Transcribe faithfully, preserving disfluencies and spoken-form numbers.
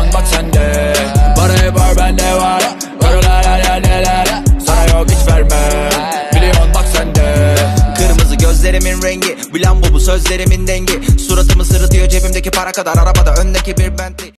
Milyon bak sende, para var bende var. Paralar neler, sana yok hiç vermem. Milyon bak sende. Kırmızı gözlerimin rengi, Lambo bu sözlerimin dengi. Suratımı sırıtıyor cebimdeki para kadar, arabada öndeki bir Bentley.